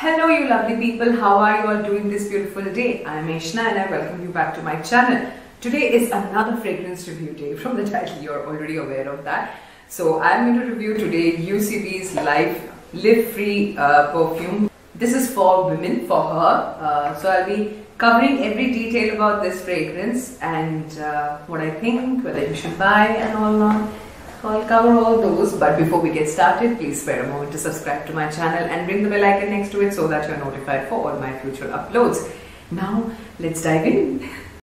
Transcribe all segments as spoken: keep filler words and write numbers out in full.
Hello you lovely people, how are you all doing this beautiful day? I am Eshna and I welcome you back to my channel. Today is another fragrance review day. From the title you are already aware of that. So I am going to review today U C B's Life Live Free uh, perfume. This is for women, for her. Uh, so I'll be covering every detail about this fragrance and uh, what I think, whether you should buy and all on. So I'll cover all those, but before we get started, please spare a moment to subscribe to my channel and ring the bell icon next to it so that you're notified for all my future uploads. Now, let's dive in.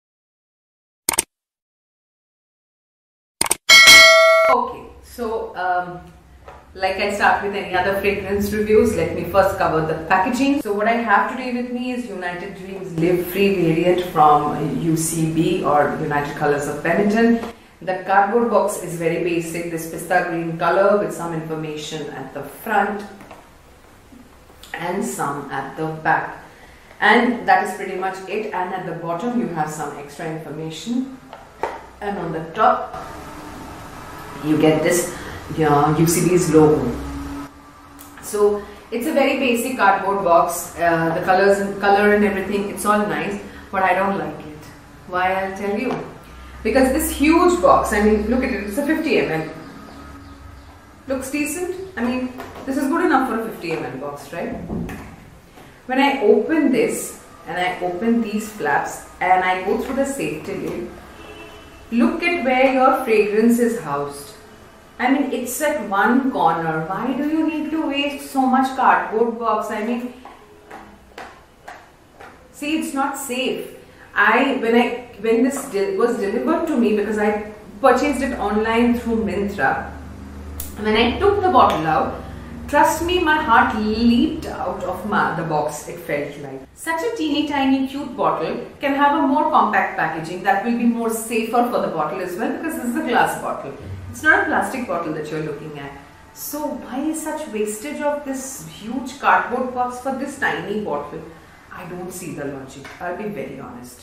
Okay, so um, like I start with any other fragrance reviews, let me first cover the packaging. So what I have today with me is United Dreams Live Free variant from U C B or United Colors of Benetton. The cardboard box is very basic, this pista green color with some information at the front and some at the back, and that is pretty much it. And at the bottom you have some extra information, and on the top you get this uh, U C B's logo. So it's a very basic cardboard box. Uh, the colors and color and everything, it's all nice, but I don't like it. Why? I'll tell you. Because this huge box, I mean, look at it, it's a fifty milliliters. Looks decent. I mean, this is good enough for a fifty milliliter box, right? When I open this, and I open these flaps, and I go through the safety lid, look at where your fragrance is housed. I mean, it's at one corner. Why do you need to waste so much cardboard box? I mean, see, it's not safe. I, when I, when this was delivered to me, because I purchased it online through Myntra, when I took the bottle out, trust me, my heart leaped out of my, the box, it felt like. Such a teeny tiny cute bottle can have a more compact packaging that will be more safer for the bottle as well, because this is a glass bottle. It's not a plastic bottle that you're looking at. So why is such wastage of this huge cardboard box for this tiny bottle? I don't see the logic, I'll be very honest.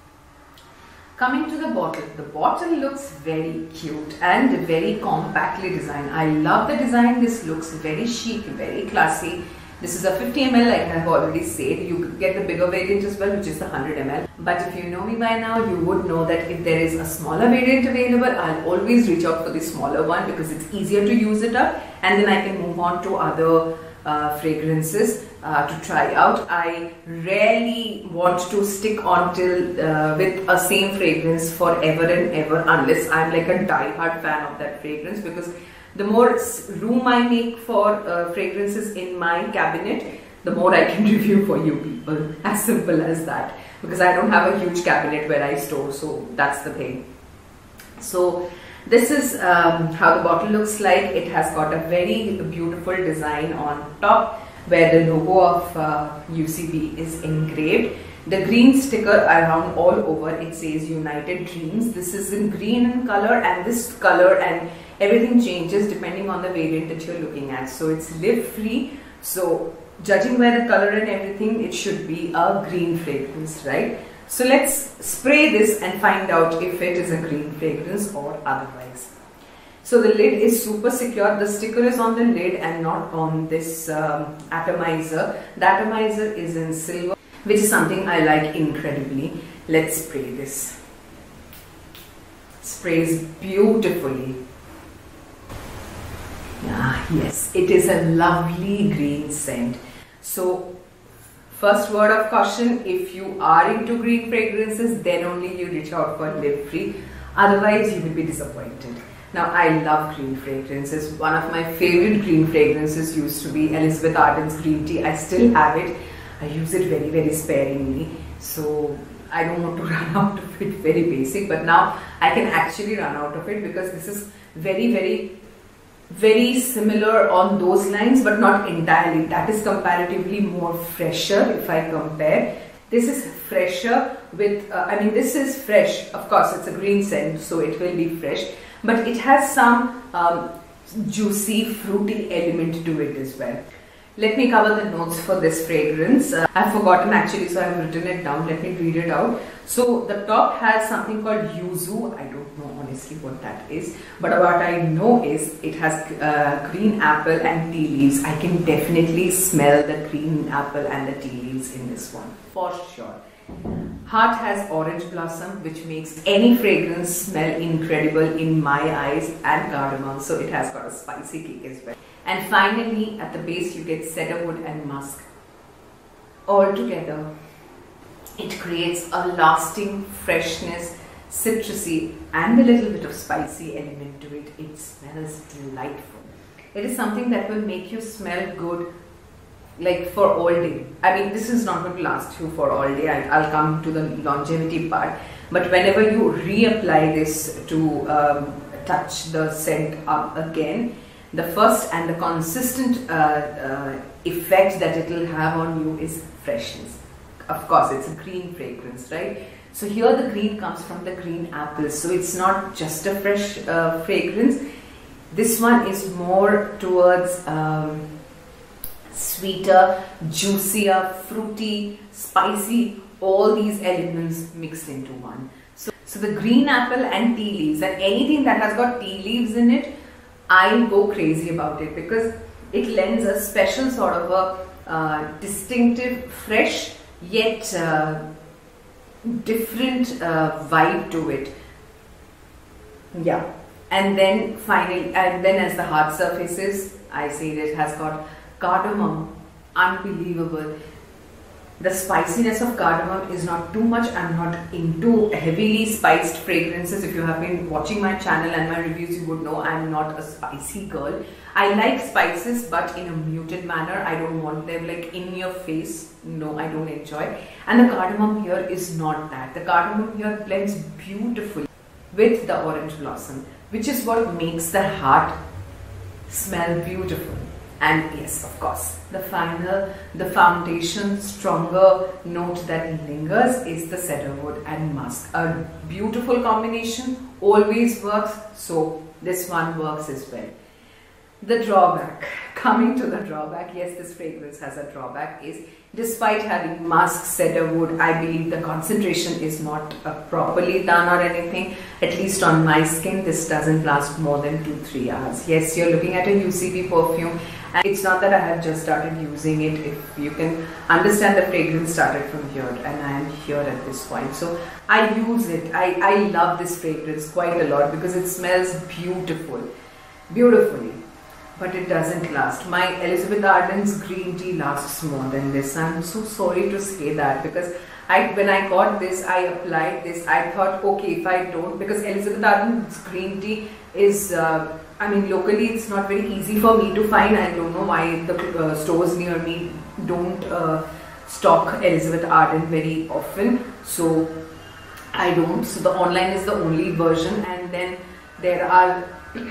Coming to the bottle, the bottle looks very cute and very compactly designed. I love the design. This looks very chic, very classy. This is a fifty milliliters, like I've already said. You get the bigger variant as well, which is the one hundred milliliters. But if you know me by now, you would know that if there is a smaller variant available, I'll always reach out for the smaller one because it's easier to use it up, and then I can move on to other uh, fragrances uh, to try out. I rarely want to stick on till uh, with a same fragrance forever and ever, unless I'm like a die-hard fan of that fragrance, because the more room I make for uh, fragrances in my cabinet, the more I can review for you people. As simple as that. Because I don't have a huge cabinet where I store, so that's the thing. So this is um, how the bottle looks like. It has got a very beautiful design on top where the logo of uh, U C B is engraved. The green sticker around all over, it says United Dreams. This is in green in color, and this color and everything changes depending on the variant that you're looking at. So it's Live Free. So judging by the color and everything, it should be a green fragrance, right? So let's spray this and find out if it is a green fragrance or otherwise. So the lid is super secure. The sticker is on the lid and not on this um, atomizer. The atomizer is in silver, which is something I like incredibly. Let's spray this. Sprays beautifully. Ah, yes, it is a lovely green scent. So first word of caution, if you are into green fragrances, then only you reach out for Live Free. Otherwise, you will be disappointed. Now, I love green fragrances. One of my favorite green fragrances used to be Elizabeth Arden's green tea. I still have it. I use it very, very sparingly. So I don't want to run out of it, very basic. But now I can actually run out of it because this is very, very very similar on those lines, but not entirely. That is comparatively more fresher if I compare. This is fresher with, uh, I mean this is fresh, of course it's a green scent, so it will be fresh, but it has some um, juicy fruity element to it as well. Let me cover the notes for this fragrance. Uh, I've forgotten actually, so I've written it down. Let me read it out. So the top has something called yuzu. I don't know honestly what that is, but what I know is it has uh, green apple and tea leaves. I can definitely smell the green apple and the tea leaves in this one for sure. Heart has orange blossom, which makes any fragrance smell incredible in my eyes, and cardamom, so it has got a spicy kick as well. And finally, at the base, you get cedarwood and musk. All together, it creates a lasting freshness, citrusy, and a little bit of spicy element to it. It smells delightful. It is something that will make you smell good like for all day. I mean, this is not going to last you for all day. I, I'll come to the longevity part. But whenever you reapply this to um, touch the scent up again, the first and the consistent uh, uh, effect that it will have on you is freshness. Of course, it's a green fragrance, right? So here the green comes from the green apples. So it's not just a fresh uh, fragrance. This one is more towards um, sweeter, juicier, fruity, spicy, all these elements mixed into one. So, so the green apple and tea leaves, and anything that has got tea leaves in it, I go crazy about it because it lends a special sort of a uh, distinctive, fresh, yet uh, different uh, vibe to it. Yeah. And then finally, and then as the hard surfaces, I say that it has got cardamom, unbelievable. The spiciness of cardamom is not too much. I'm not into heavily spiced fragrances. If you have been watching my channel and my reviews, you would know I'm not a spicy girl. I like spices, but in a muted manner. I don't want them like in your face. No, I don't enjoy. And the cardamom here is not that. The cardamom here blends beautifully with the orange blossom, which is what makes the heart smell beautiful. And yes, of course, the final, the foundation, stronger note that lingers is the cedarwood and musk. A beautiful combination, always works, so this one works as well. The drawback, coming to the drawback, yes, this fragrance has a drawback, is despite having musk, cedarwood, I believe the concentration is not uh, properly done or anything. At least on my skin, this doesn't last more than two to three hours. Yes, you're looking at a U C B perfume, and it's not that I have just started using it. If you can understand, the fragrance started from here, and I am here at this point. So I use it. I, I love this fragrance quite a lot because it smells beautiful, beautifully. But it doesn't last. My Elizabeth Arden's green tea lasts more than this. I'm so sorry to say that, because I, when I got this, I applied this. I thought, okay, if I don't, because Elizabeth Arden's green tea is, uh, I mean, locally it's not very easy for me to find. I don't know why the uh, stores near me don't uh, stock Elizabeth Arden very often. So I don't. So the online is the only version, and then there are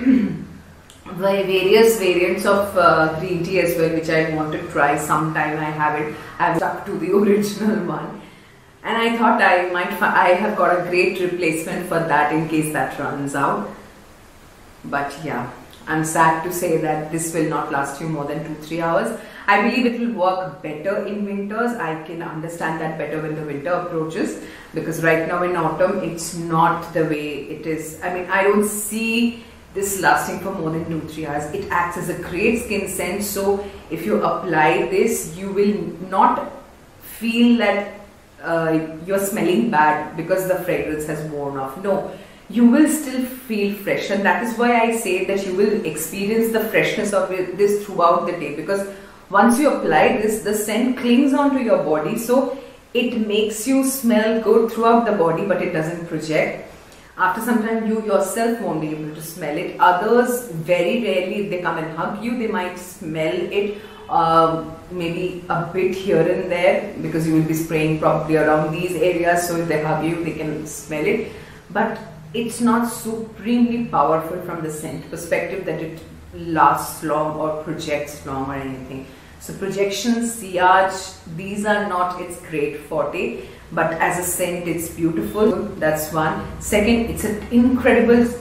various variants of uh, green tea as well, which I want to try sometime. I haven't. I've stuck to the original one, and I thought I might. I have got a great replacement for that in case that runs out. But yeah, I'm sad to say that this will not last you more than two to three hours. I believe it will work better in winters. I can understand that better when the winter approaches, because right now in autumn it's not the way it is. I mean, I don't see this lasting for more than two to three hours. It acts as a great skin scent, so if you apply this, you will not feel that uh, you're smelling bad because the fragrance has worn off. No, you will still feel fresh, and that is why I say that you will experience the freshness of it, this throughout the day, because once you apply this, the scent clings onto your body, so it makes you smell good throughout the body, but it doesn't project. After some time, you yourself won't be able to smell it. Others, very rarely, if they come and hug you, they might smell it um, maybe a bit here and there, because you will be spraying probably around these areas. So if they hug you, they can smell it. But it's not supremely powerful from the scent perspective that it lasts long or projects long or anything. So projections, sillage, these are not its great forte. But as a scent, it's beautiful. That's one. Second, it's an incredible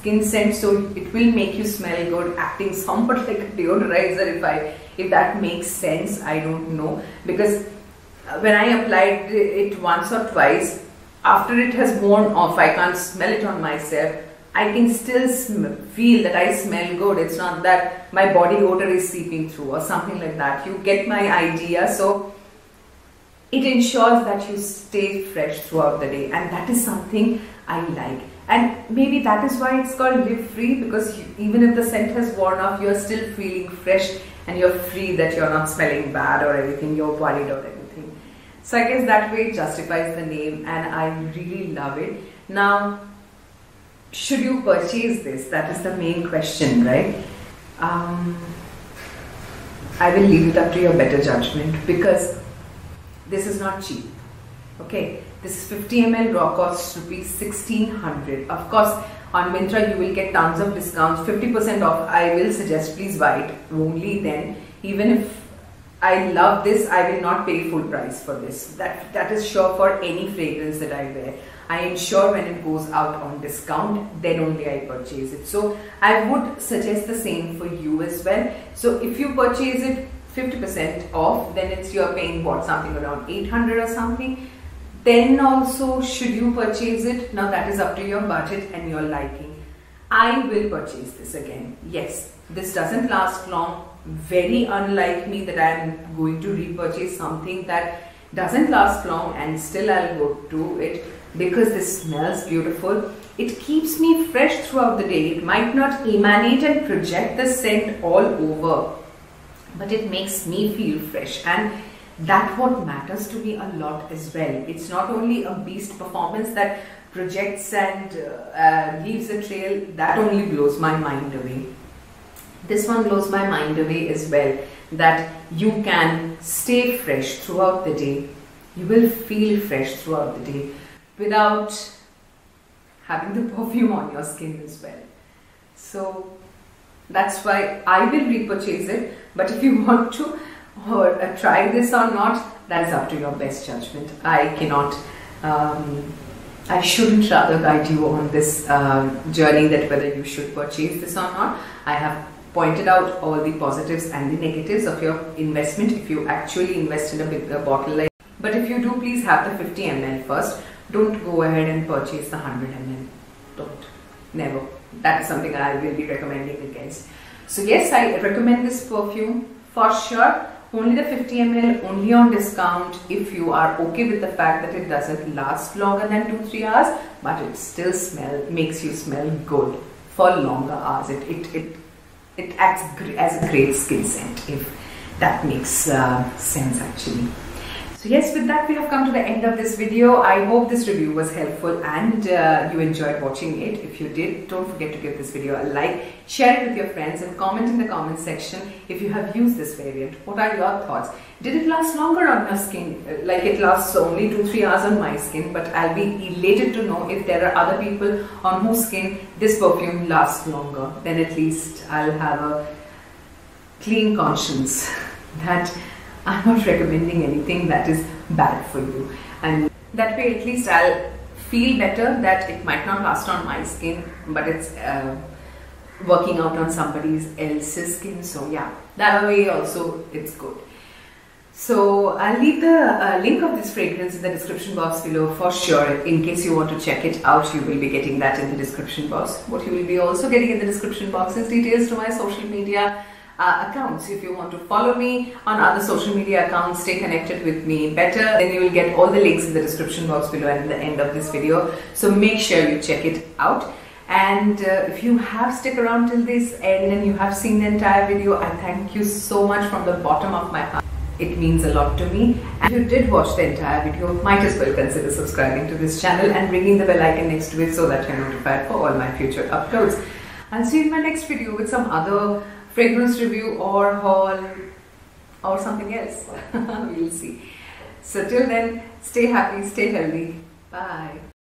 skin scent, so it will make you smell good, acting somewhat like a deodorizer, if I if that makes sense. I don't know, because when I applied it once or twice, after it has worn off, I can't smell it on myself. I can still feel that I smell good. It's not that my body odor is seeping through or something like that. You get my idea. So it ensures that you stay fresh throughout the day, and that is something I like. And maybe that is why it's called Live Free, because you, even if the scent has worn off, you're still feeling fresh and you're free, that you're not smelling bad or anything, you're worried or anything. So I guess that way it justifies the name, and I really love it. Now, should you purchase this? That is the main question, right? Um, I will leave it up to your better judgment, because this is not cheap. Okay, this is fifty milliliters, raw costs rupees sixteen hundred. Of course, on Myntra you will get tons of discounts, fifty percent off. I will suggest please buy it only then. Even if I love this, I will not pay full price for this. That that is sure for any fragrance that I wear. I ensure when it goes out on discount, then only I purchase it. So I would suggest the same for you as well. So if you purchase it fifty percent off, then it's you're paying what, something around eight hundred or something. Then also, should you purchase it? Now that is up to your budget and your liking. I will purchase this again. Yes, this doesn't last long. Very unlike me, that I am going to repurchase something that doesn't last long and still I'll go to it, because this smells beautiful. It keeps me fresh throughout the day. It might not emanate and project the scent all over, but it makes me feel fresh, and that's what matters to me a lot as well. It's not only a beast performance that projects and uh, uh, leaves a trail, that only blows my mind away. This one blows my mind away as well, that you can stay fresh throughout the day. You will feel fresh throughout the day without having the perfume on your skin as well. So that's why I will repurchase it. But if you want to or uh, try this or not, that is up to your best judgment. I cannot, um, I shouldn't rather guide you on this uh, journey that whether you should purchase this or not. I have pointed out all the positives and the negatives of your investment if you actually invest in a bigger bottle like. But if you do, please have the fifty milliliters first. Don't go ahead and purchase the one hundred milliliters. Don't. Never. That is something I will be recommending against. So yes, I recommend this perfume for sure. Only the fifty milliliters, only on discount, if you are okay with the fact that it doesn't last longer than two to three hours, but it still smell, makes you smell good for longer hours. It, it, it, it acts as a great skin scent, if that makes uh, sense actually. So yes, with that we have come to the end of this video. I hope this review was helpful and uh, you enjoyed watching it. If you did, don't forget to give this video a like, share it with your friends and comment in the comment section if you have used this variant. What are your thoughts? Did it last longer on your skin? Like it lasts only two to three hours on my skin, but I'll be elated to know if there are other people on whose skin this perfume lasts longer. Then at least I'll have a clean conscience that I'm not recommending anything that is bad for you, and that way at least I'll feel better that it might not last on my skin, but it's uh, working out on somebody else's skin. So yeah, that way also it's good. So I'll leave the uh, link of this fragrance in the description box below for sure. In case you want to check it out, you will be getting that in the description box. What you will be also getting in the description box is details to my social media Uh, accounts. If you want to follow me on other social media accounts, stay connected with me better, then you will get all the links in the description box below and at the end of this video. So make sure you check it out. And uh, if you have stick around till this end and you have seen the entire video, I thank you so much from the bottom of my heart. It means a lot to me. And if you did watch the entire video, might as well consider subscribing to this channel and ringing the bell icon next to it so that you're notified for all my future uploads. I'll see you in my next video with some other fragrance review or haul or something else. We'll see. So till then, stay happy, stay healthy. Bye.